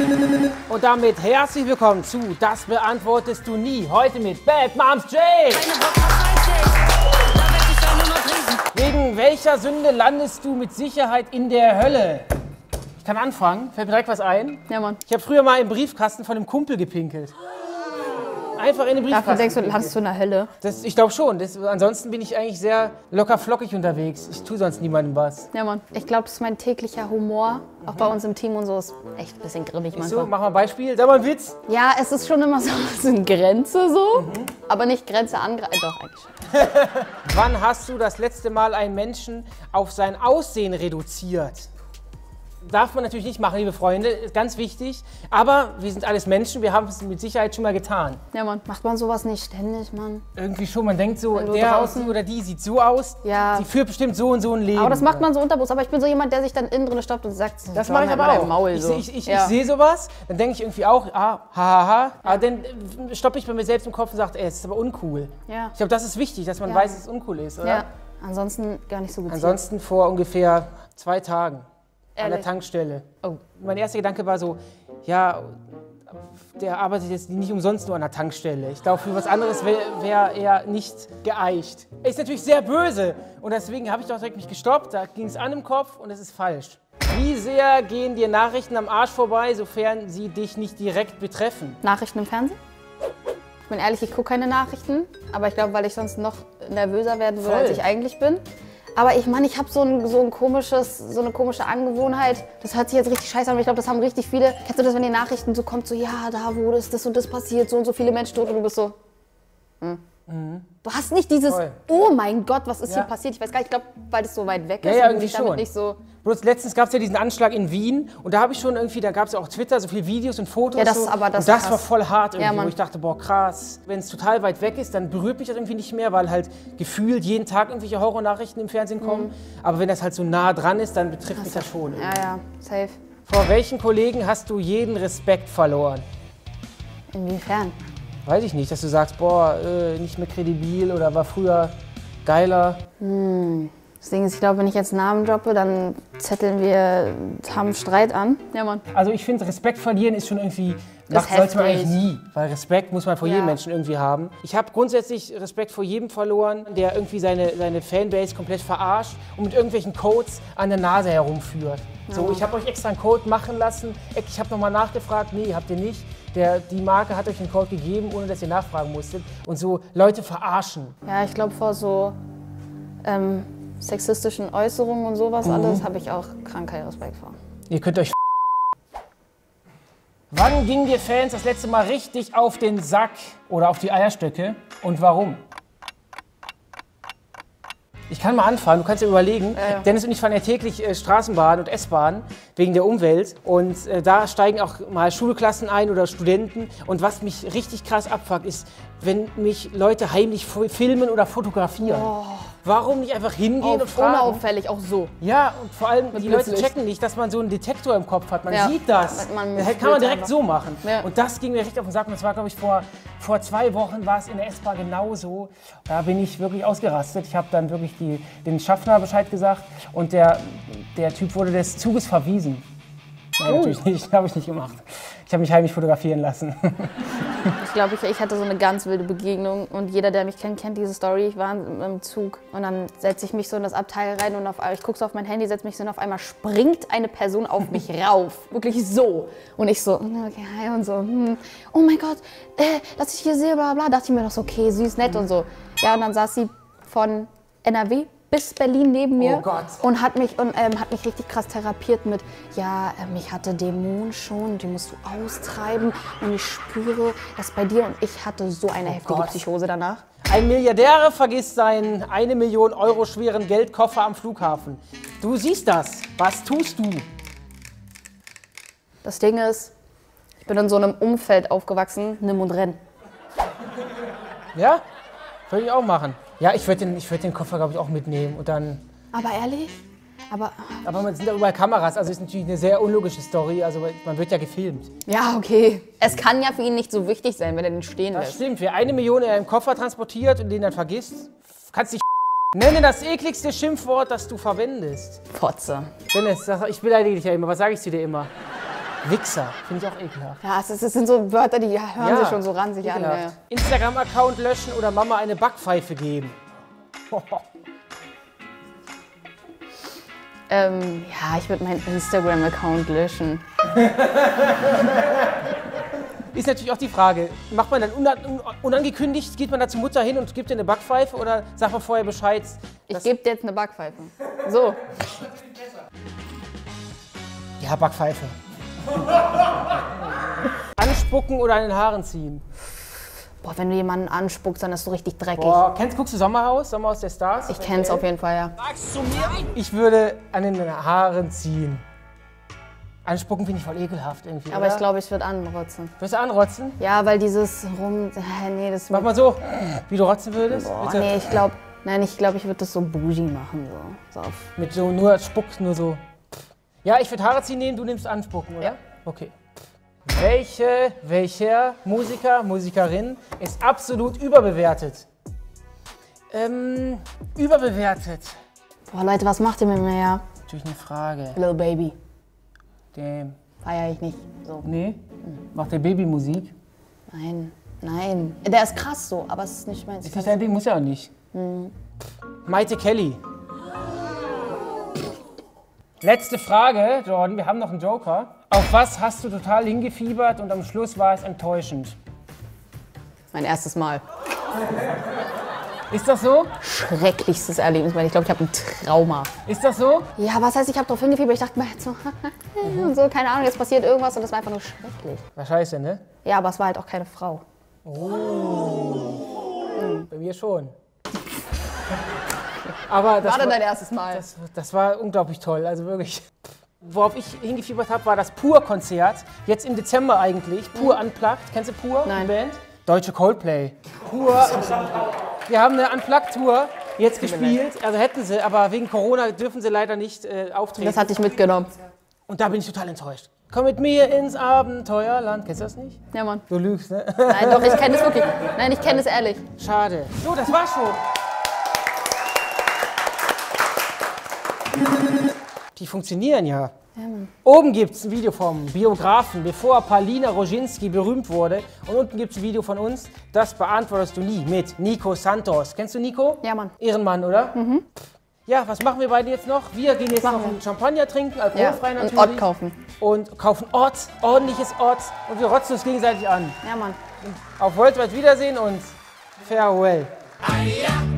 Und damit herzlich willkommen zu Das beantwortest du nie. Heute mit Bad Moms Jay. Wegen welcher Sünde landest du mit Sicherheit in der Hölle? Ich kann anfangen. Fällt mir direkt was ein. Ja, Mann. Ich habe früher mal im Briefkasten von einem Kumpel gepinkelt. Einfach in den Briefkasten. Dafür denkst du, landest du in der Hölle? Ich glaube schon. Ansonsten bin ich eigentlich sehr locker flockig unterwegs. Ich tue sonst niemandem was. Ja, Mann. Ich glaube, das ist mein täglicher Humor. Auch bei uns im Team und so ist echt ein bisschen grimmig manchmal. So, mach mal ein Beispiel. Sag mal einen Witz. Ja, es ist schon immer so eine Grenze so. Aber nicht Grenze angreifen. Doch, eigentlich schon. Wann hast du das letzte Mal einen Menschen auf sein Aussehen reduziert? Darf man natürlich nicht machen, liebe Freunde, ist ganz wichtig. Aber wir sind alles Menschen, wir haben es mit Sicherheit schon mal getan. Ja, Mann. Macht man sowas nicht ständig, Mann? Irgendwie schon, man denkt so, Wenn du der draußen- oder die sieht so aus, Ja. sie führt bestimmt so und so ein Leben. Aber das macht man so unterbewusst. Aber ich bin so jemand, der sich dann innen drin stoppt und sagt, Das mache ich aber auch. Maul, Ich, so. ich sehe sowas, dann denke ich irgendwie auch, hahaha. Aber dann stoppe ich bei mir selbst im Kopf und sage, es ist aber uncool. Ja. Ich glaube, das ist wichtig, dass man weiß, dass es uncool ist, oder? Ja. Ansonsten gar nicht so gut. Ansonsten vor ungefähr 2 Tagen an der Ehrlich? Tankstelle. Oh. Mein erster Gedanke war so, ja, der arbeitet jetzt nicht umsonst nur an der Tankstelle. Ich glaube, für was anderes wäre er nicht geeicht. Er ist natürlich sehr böse und deswegen habe ich doch direkt mich gestoppt. Da ging es an im Kopf und es ist falsch. Wie sehr gehen dir Nachrichten am Arsch vorbei, sofern sie dich nicht direkt betreffen? Nachrichten im Fernsehen? Ich bin ehrlich, ich gucke keine Nachrichten. Aber ich glaube, weil ich sonst noch nervöser werden würde, als ich eigentlich bin. Aber ich meine, ich habe so eine komische Angewohnheit. Das hört sich jetzt richtig scheiße an, aber ich glaube, das haben richtig viele. Kennst du das, wenn die Nachrichten so kommt, so, ja, da wurde das und das passiert, so und so viele Menschen tot und du bist so, Du hast nicht dieses, Voll. oh mein Gott, was ist Ja. hier passiert? Ich weiß gar nicht, ich glaube, weil das so weit weg ist. Ja, und irgendwie ich damit schon. nicht so. Bloß letztens gab es ja diesen Anschlag in Wien und da habe ich schon irgendwie, da gab es ja auch Twitter, so viele Videos und Fotos. Ja, das so, ist aber das und das krass. war voll hart irgendwie, Ja, wo Mann. ich dachte, boah krass. Wenn es total weit weg ist, dann berührt mich das irgendwie nicht mehr, weil halt gefühlt jeden Tag irgendwelche Horrornachrichten im Fernsehen kommen. Aber wenn das halt so nah dran ist, dann betrifft mich das schon. Ja, ja, safe. Vor welchen Kollegen hast du jeden Respekt verloren? Inwiefern? Weiß ich nicht, dass du sagst, boah, nicht mehr kredibil oder war früher geiler. Das Ding ist, ich glaube, wenn ich jetzt Namen droppe, dann haben Streit an. Ja, Mann. Also ich finde, Respekt verlieren ist schon irgendwie, Das ist sollte man heftig. eigentlich nie, weil Respekt muss man vor Ja. jedem Menschen irgendwie haben. Ich habe grundsätzlich Respekt vor jedem verloren, der irgendwie seine Fanbase komplett verarscht und mit irgendwelchen Codes an der Nase herumführt. So, ich habe euch extra einen Code machen lassen, ich habe nochmal nachgefragt, nee, habt ihr nicht. Die Marke hat euch den Code gegeben, ohne dass ihr nachfragen musstet. Und so Leute verarschen. Ja, ich glaube, vor so sexistischen Äußerungen und sowas alles habe ich auch kranker Respekt vor. Ihr könnt euch Wann gingen dir Fans das letzte Mal richtig auf den Sack oder auf die Eierstöcke und warum? Ich kann mal anfangen, du kannst dir überlegen. Ja. Dennis und ich fahren ja täglich Straßenbahn und S-Bahn wegen der Umwelt. Und da steigen auch mal Schulklassen ein oder Studenten. Und was mich richtig krass abfuckt, ist, wenn mich Leute heimlich filmen oder fotografieren. Warum nicht einfach hingehen und fragen? Unauffällig, auch so. Ja, und vor allem, die Leute Blitzlicht. checken nicht, dass man so einen Detektor im Kopf hat. Man Ja. sieht das. Man Das kann man spürt's direkt einfach. so machen. Ja. Und das ging mir richtig auf den Sack. Und das war, glaube ich, vor 2 Wochen war es in der S-Bahn genauso. Da bin ich wirklich ausgerastet. Ich habe dann wirklich den Schaffner Bescheid gesagt. Und der Typ wurde des Zuges verwiesen. Nein, natürlich nicht. Habe ich nicht gemacht. Ich habe mich heimlich fotografieren lassen. Ich glaube, ich hatte so eine ganz wilde Begegnung und jeder, der mich kennt, kennt diese Story. Ich war im Zug und dann setze ich mich so in das Abteil rein und ich gucke so auf mein Handy, setze mich so und auf einmal springt eine Person auf mich rauf. Wirklich so. Und ich so, okay, hi und so, oh mein Gott, dass ich hier sehe, bla bla. Dachte ich mir noch so, okay, süß, nett und so. Ja, und dann saß sie von NRW bis Berlin neben mir Oh Gott. und hat mich richtig krass therapiert mit, ja, mich hatte Dämonen schon, die musst du austreiben und ich spüre das bei dir und ich hatte so eine heftige Gott. Psychose danach. Ein Milliardär vergisst seinen 1 Million Euro schweren Geldkoffer am Flughafen. Du siehst das. Was tust du? Das Ding ist, ich bin in so einem Umfeld aufgewachsen, nimm und renn. Ja? Würde ich auch machen. Ja, ich würd den Koffer, glaube ich, auch mitnehmen und dann... Aber ehrlich? Aber man sind da überall Kameras, also ist natürlich eine sehr unlogische Story, also man wird ja gefilmt. ja, okay. Es kann ja für ihn nicht so wichtig sein, wenn er den stehen Das lässt. stimmt, wer 1 Million in einem Koffer transportiert und den dann vergisst, kannst dich nenne das ekligste Schimpfwort, das du verwendest. Fotze. Dennis, ich beleidige dich ja immer, was sage ich zu dir immer? Wichser, finde ich auch ekelhaft. Ja, es sind so Wörter, die hören sich schon so ranzig an. ekelhaft. Ja. Instagram-Account löschen oder Mama eine Backpfeife geben. Ja, ich würde meinen Instagram-Account löschen. Ist natürlich auch die Frage, macht man dann unangekündigt, geht man da zur Mutter hin und gibt ihr eine Backpfeife oder sagt man vorher Bescheid? Ich gebe dir jetzt eine Backpfeife. So. Ja, Backpfeife. Anspucken oder an den Haaren ziehen? Boah, wenn du jemanden anspuckst, dann ist du richtig dreckig. Boah, guckst du Sommerhaus der Stars? Ich kenn's auf jeden Fall, ja. Ich würde an den Haaren ziehen. Anspucken finde ich voll ekelhaft irgendwie, Aber oder? ich glaube, ich würde anrotzen. Willst du anrotzen? Ja, weil dieses nee, das... Mach mal so, wie du rotzen würdest. Boah, Bitte. nee, ich glaube, ich würde das so bougie machen. So auf. Mit so nur Spuck, nur so. Ja, ich würde Haare ziehen nehmen, du nimmst anspucken, oder? Ja. Okay. Welcher Musiker, Musikerin ist absolut überbewertet? Überbewertet. Boah, Leute, was macht ihr mit mir, ja? Natürlich eine Frage. Little Baby. Dem. Feier ich nicht. So. Nee? Macht der Babymusik? Nein. Der ist krass so, aber es ist nicht meins. Ist nicht dein Ding, muss ja auch nicht. Maite Kelly. Letzte Frage, Jordan, wir haben noch einen Joker. Auf was hast du total hingefiebert und am Schluss war es enttäuschend? Mein erstes Mal. Ist das so? Schrecklichstes Erlebnis. Ich glaube, ich habe ein Trauma. Ist das so? Ja, was heißt, ich habe drauf hingefiebert? Ich dachte mir halt so, und so, keine Ahnung, jetzt passiert irgendwas und das war einfach nur schrecklich. War scheiße, ne? Ja, aber es war halt auch keine Frau. Bei mir schon. Aber das Dein erstes Mal? das war unglaublich toll, also wirklich. Worauf ich hingefiebert habe, war das Pur-Konzert. Jetzt im Dezember eigentlich. Pur Unplugged. Kennst du Pur? Nein. Die Band? Deutsche Coldplay. Pur. Wir haben eine Unplugged-Tour jetzt gespielt. Also hätten sie, aber wegen Corona dürfen sie leider nicht auftreten. Das hatte ich mitgenommen. Und da bin ich total enttäuscht. Komm mit mir ins Abenteuerland. Kennst du das nicht? Ja, Mann. Du lügst, ne? Nein, doch, ich kenne es wirklich. Nein, ich kenne es ehrlich. Schade. So, das war's schon. Die funktionieren ja. Oben gibt es ein Video vom Biografen, bevor Paulina Roginski berühmt wurde. Und unten gibt es ein Video von uns, das beantwortest du nie, mit Nico Santos. Kennst du Nico? Ja, Mann. Ehrenmann, oder? Ja, was machen wir beide jetzt noch? Wir gehen jetzt noch einen Champagner trinken, alkoholfrei Ja, natürlich. und Ort kaufen. Und kaufen Ort, ordentliches Ort. Und wir rotzen uns gegenseitig an. Ja, Mann. Auf Worldwide Wiedersehen und Farewell. Ay, ja.